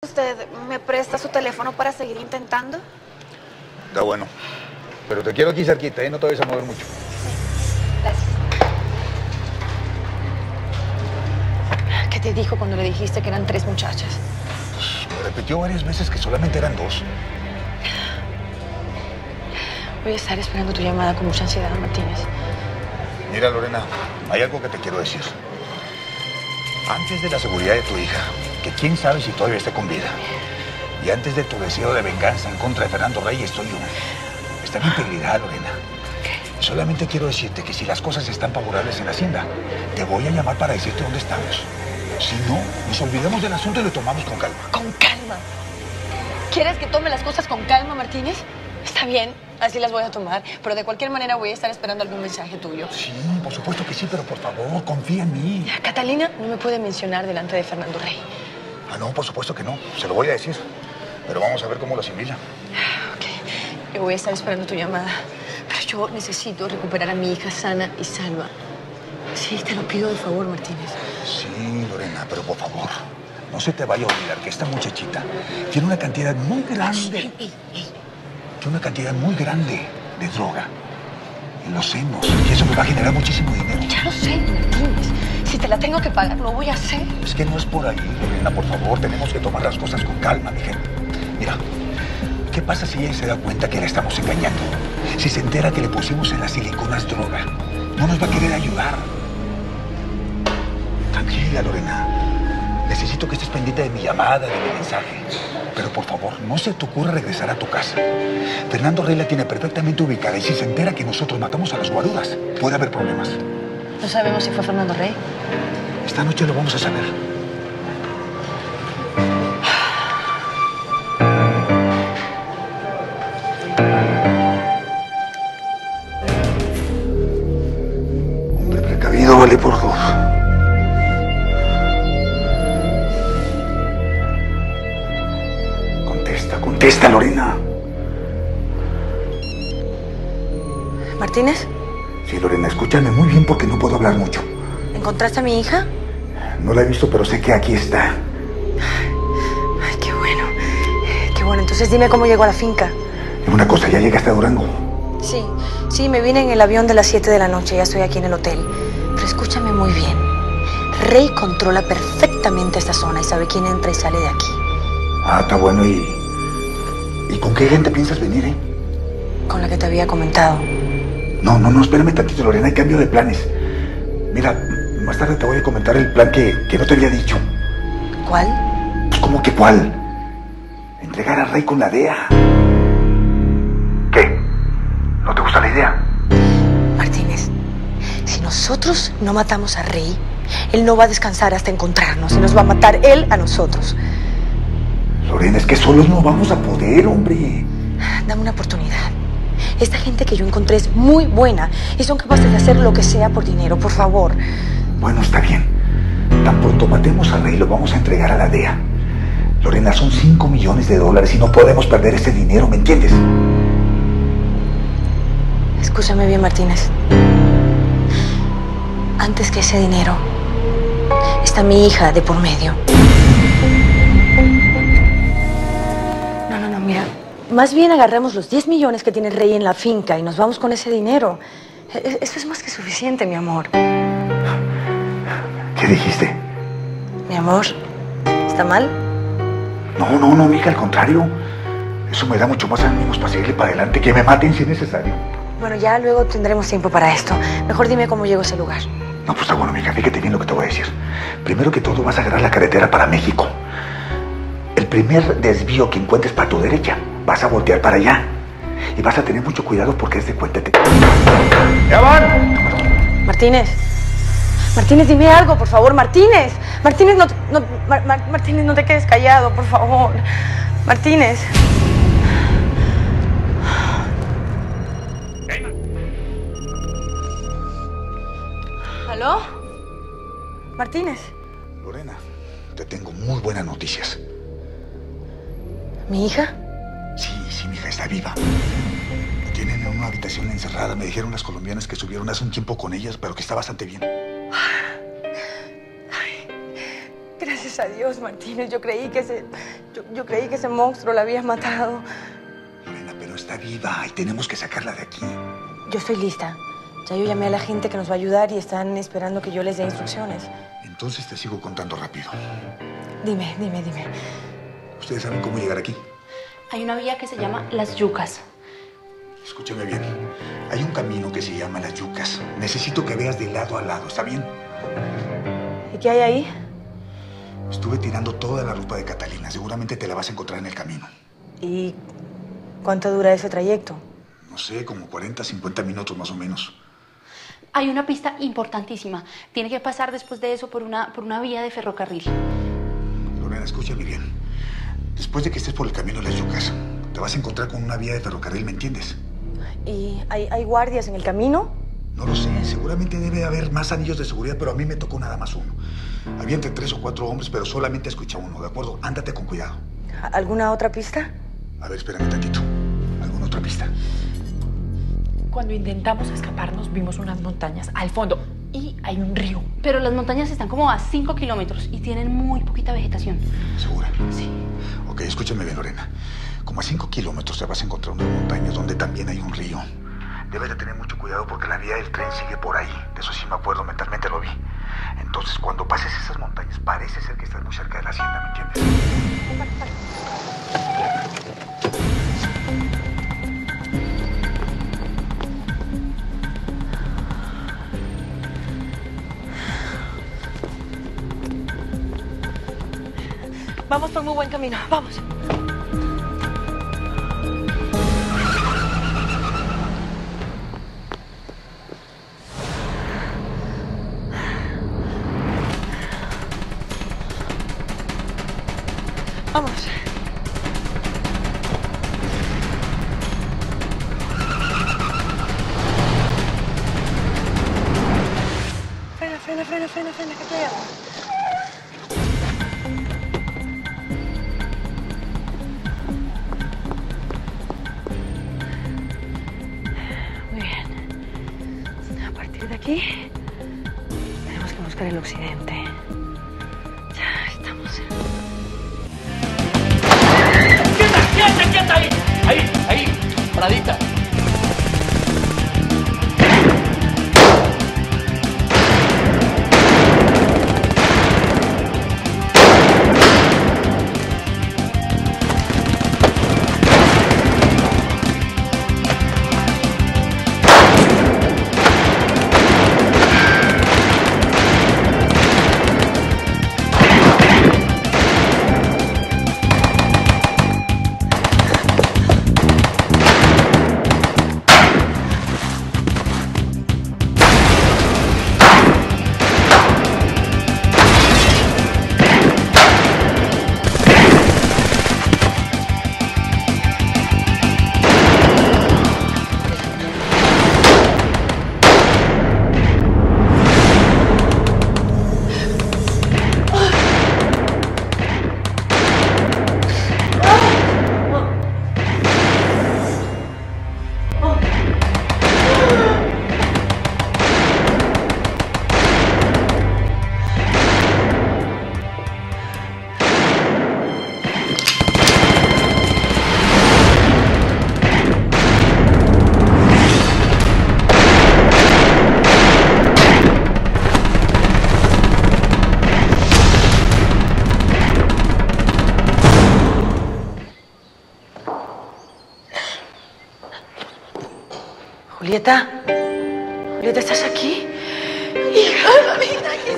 ¿Usted me presta su teléfono para seguir intentando? Está bueno. Pero te quiero aquí cerquita, ¿eh? No te vayas a mover mucho. Gracias. ¿Qué te dijo cuando le dijiste que eran 3 muchachas? Pues me repitió varias veces que solamente eran 2. Voy a estar esperando tu llamada con mucha ansiedad, Martínez. Mira, Lorena, hay algo que te quiero decir. Antes de la seguridad de tu hija, que quién sabe si todavía está con vida, y antes de tu deseo de venganza en contra de Fernando Rey, estoy yo. Está mi integridad, Lorena. Solamente quiero decirte que si las cosas están favorables en la hacienda, te voy a llamar para decirte dónde estamos. Si no, nos olvidamos del asunto y lo tomamos con calma. ¿Con calma? ¿Quieres que tome las cosas con calma, Martínez? Está bien, así las voy a tomar, pero de cualquier manera voy a estar esperando algún mensaje tuyo. Sí, por supuesto que sí, pero por favor, confía en mí. Catalina no me puede mencionar delante de Fernando Rey. Ah, no, por supuesto que no. Se lo voy a decir. Pero vamos a ver cómo lo asimila. Ok, yo voy a estar esperando tu llamada. Pero yo necesito recuperar a mi hija sana y salva. Sí, te lo pido de favor, Martínez. Sí, Lorena, pero por favor, no se te vaya a olvidar que esta muchachita tiene una cantidad muy grande. Tiene una cantidad muy grande de droga en los senos. Y eso me va a generar muchísimo dinero. Ya lo sé, Martínez. Si te la tengo que pagar, lo voy a hacer. Es que no es por ahí, Lorena, por favor. Tenemos que tomar las cosas con calma, mi gente. Mira, ¿qué pasa si ella se da cuenta que la estamos engañando? Si se entera que le pusimos en las siliconas droga, no nos va a querer ayudar. Tranquila, Lorena. Necesito que estés pendiente de mi llamada, de mi mensaje. Pero por favor, no se te ocurra regresar a tu casa. Fernando Rey la tiene perfectamente ubicada y si se entera que nosotros matamos a las guaruras, puede haber problemas. No sabemos si fue Fernando Rey. Esta noche lo vamos a saber. Hombre precavido vale por 2. Contesta, Lorena. ¿Martínez? Sí, Lorena, escúchame muy bien porque no puedo hablar mucho. ¿Encontraste a mi hija? No la he visto, pero sé que aquí está. Ay, qué bueno. Qué bueno. Entonces dime cómo llegó a la finca. Y una cosa, ¿ya llegaste a Durango? Sí, me vine en el avión de las 7 de la noche. Ya estoy aquí en el hotel. Pero escúchame muy bien. Rey controla perfectamente esta zona y sabe quién entra y sale de aquí. Ah, está bueno. ¿Y con qué gente piensas venir, Con la que te había comentado. No, espérame tantito, Lorena, hay cambio de planes. Mira, más tarde te voy a comentar el plan que no te había dicho. ¿Cuál? Pues, ¿cómo que cuál? Entregar a Rey con la DEA. ¿Qué? ¿No te gusta la idea? Martínez, si nosotros no matamos a Rey, él no va a descansar hasta encontrarnos y nos va a matar él a nosotros. Lorena, es que solos no vamos a poder, hombre. Dame una oportunidad. Esta gente que yo encontré es muy buena y son capaces de hacer lo que sea por dinero, por favor. Bueno, está bien. Tan pronto matemos a Rey, lo vamos a entregar a la DEA. Lorena, son $5 millones y no podemos perder ese dinero, ¿me entiendes? Escúchame bien, Martínez. Antes que ese dinero, está mi hija de por medio. No, mira. Más bien agarremos los 10 millones que tiene Rey en la finca y nos vamos con ese dinero. Eso es más que suficiente, mi amor. ¿Qué dijiste? Mi amor, ¿está mal? No, mija, al contrario. Eso me da mucho más ánimos para seguirle para adelante, que me maten si es necesario. Bueno, ya luego tendremos tiempo para esto. Mejor dime cómo llego a ese lugar. No, pues está bueno, mija, fíjate bien lo que te voy a decir. Primero que todo, vas a agarrar la carretera para México. El primer desvío que encuentres para tu derecha, vas a voltear para allá. Y vas a tener mucho cuidado porque es de cuenta. ¡Ya van! Martínez. Martínez, dime algo, por favor, Martínez. Martínez, Martínez, no te quedes callado, por favor. Martínez. ¿Aló? Martínez. Lorena, te tengo muy buenas noticias. ¿Mi hija? Sí, mi hija está viva. La tienen en una habitación encerrada. Me dijeron las colombianas que estuvieron hace un tiempo con ellas, pero que está bastante bien. Ay, gracias a Dios, Martínez. Yo creí que Yo creí que ese monstruo la había matado. Lorena, pero está viva y tenemos que sacarla de aquí. Yo estoy lista. Ya yo llamé a la gente que nos va a ayudar y están esperando que yo les dé instrucciones. Entonces te sigo contando rápido. Dime. ¿Ustedes saben cómo llegar aquí? Hay una vía que se llama Las Yucas. Escúchame bien. Hay un camino que se llama Las Yucas. Necesito que veas de lado a lado, ¿está bien? ¿Y qué hay ahí? Estuve tirando toda la ropa de Catalina. Seguramente te la vas a encontrar en el camino. ¿Y cuánto dura ese trayecto? No sé, como 40, 50 minutos más o menos. Hay una pista importantísima. Tiene que pasar después de eso por una vía de ferrocarril. Lorena, escúchame bien. Después de que estés por el camino de Las Yucas, te vas a encontrar con una vía de ferrocarril, ¿me entiendes? ¿Y hay guardias en el camino? No lo sé, seguramente debe haber más anillos de seguridad, pero a mí me tocó nada más uno. Había entre 3 o 4 hombres, pero solamente escuché uno, ¿de acuerdo? Ándate con cuidado. ¿Alguna otra pista? A ver, espérame tantito. ¿Alguna otra pista? Cuando intentamos escaparnos, vimos unas montañas al fondo y hay un río. Pero las montañas están como a 5 kilómetros y tienen muy poquita vegetación. ¿Segura? Sí. Ok, escúchame bien, Lorena. Como a 5 kilómetros te vas a encontrar unas montañas donde también hay un río. Debes de tener mucho cuidado porque la vía del tren sigue por ahí. De eso sí me acuerdo, mentalmente lo vi. Entonces, cuando pases esas montañas, parece ser que estás muy cerca de la hacienda, ¿me entiendes? Vamos por muy buen camino, vamos. Vamos. Frena, que te hago. Muy bien. A partir de aquí, tenemos que buscar el occidente. Ya estamos en... ¡Quieta ahí! Ahí, paradita. Julieta, ¿estás aquí? Hija, mamita, aquí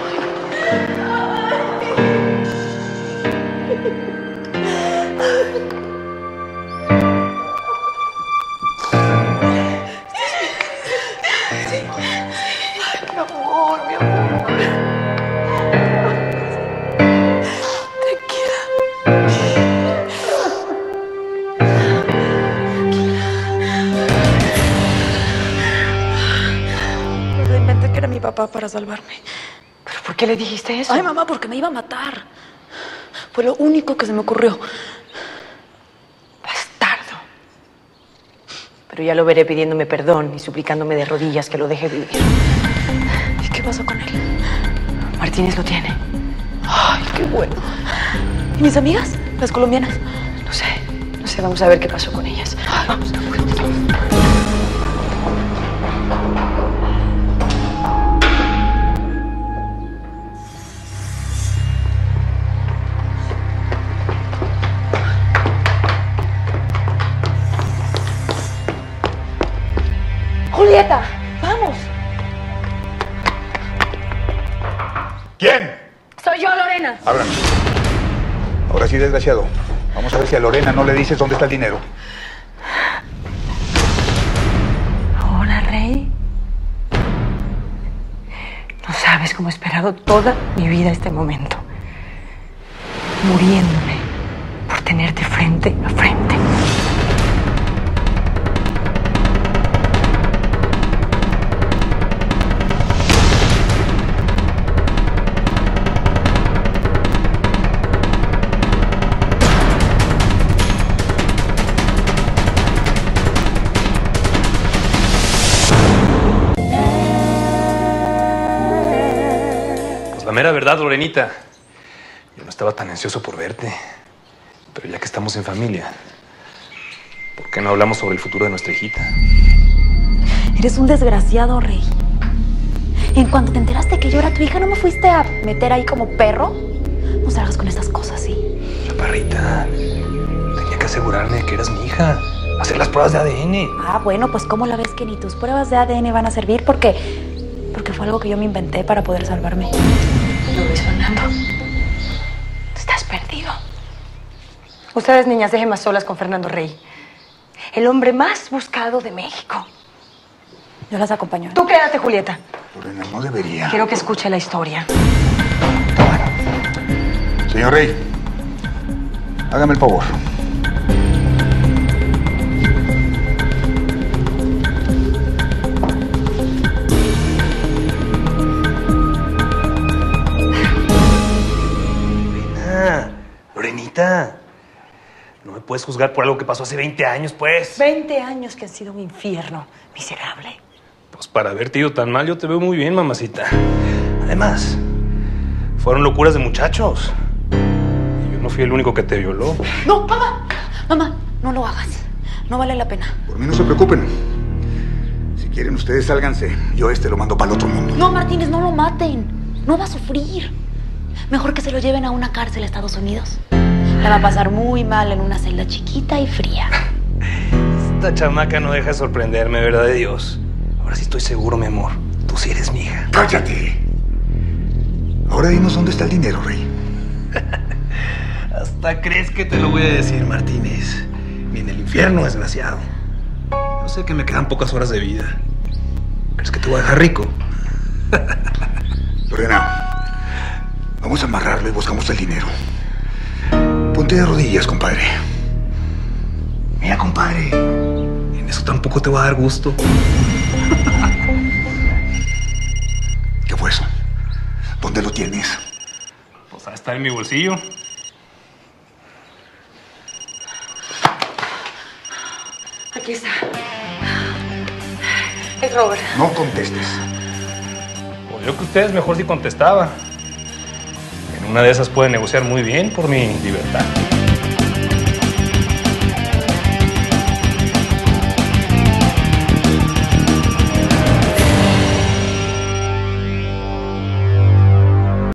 estoy. Mi amor. Inventé que era mi papá para salvarme. ¿Pero por qué le dijiste eso? Ay, mamá, porque me iba a matar. Fue lo único que se me ocurrió. Bastardo. Pero ya lo veré pidiéndome perdón y suplicándome de rodillas que lo deje vivir. ¿Y qué pasó con él? Martínez lo tiene. Ay, qué bueno. ¿Y mis amigas? ¿Las colombianas? No sé, vamos a ver qué pasó con ellas. Vamos. Julieta, vamos. ¿Quién? Soy yo, Lorena. Ábrame. Ahora sí, desgraciado. Vamos a ver si a Lorena no le dices dónde está el dinero. Ahora, Rey. No sabes cómo he esperado toda mi vida este momento. Muriéndome por tenerte frente a frente. La mera verdad, Lorenita, yo no estaba tan ansioso por verte. Pero ya que estamos en familia, ¿por qué no hablamos sobre el futuro de nuestra hijita? Eres un desgraciado, Rey. En cuanto te enteraste que yo era tu hija, ¿no me fuiste a meter ahí como perro? No salgas con estas cosas, ¿sí? Chaparrita, tenía que asegurarme de que eras mi hija. Hacer las pruebas de ADN. Ah, bueno, pues ¿cómo la ves que ni tus pruebas de ADN van a servir? Porque fue algo que yo me inventé para poder salvarme. Luis Fernando, estás perdido. Ustedes, niñas, déjenme a solas con Fernando Rey, el hombre más buscado de México. Yo las acompaño. Tú quédate, Julieta. Lorena, no debería. Quiero que escuche la historia. Señor Rey, hágame el favor. Lorenita, no me puedes juzgar por algo que pasó hace 20 años, pues. 20 años que han sido un infierno miserable. Pues para haberte ido tan mal, yo te veo muy bien, mamacita. Además, fueron locuras de muchachos. Y yo no fui el único que te violó. No, mamá. Mamá, no lo hagas. No vale la pena. Por mí no se preocupen. Si quieren ustedes, sálganse. Yo lo mando para el otro mundo. No, Martínez, no lo maten. No va a sufrir. Mejor que se lo lleven a una cárcel a Estados Unidos. La va a pasar muy mal en una celda chiquita y fría. Esta chamaca no deja de sorprenderme, ¿verdad de Dios? Ahora sí estoy seguro, mi amor. Tú sí eres mi hija. ¡Cállate! Ahora dinos dónde está el dinero, Rey. Hasta crees que te lo voy a decir, Martínez. Ni en el infierno, desgraciado. Yo sé que me quedan pocas horas de vida. ¿Crees que te voy a dejar rico? Lorena, vamos a amarrarlo y buscamos el dinero. Ponte de rodillas, compadre. Mira, compadre. En eso tampoco te va a dar gusto. ¿Qué fue eso? ¿Dónde lo tienes? Pues ahí está en mi bolsillo. Aquí está. Es Robert. No contestes. Pues yo que ustedes mejor si contestaba. En una de esas pueden negociar muy bien por mi libertad.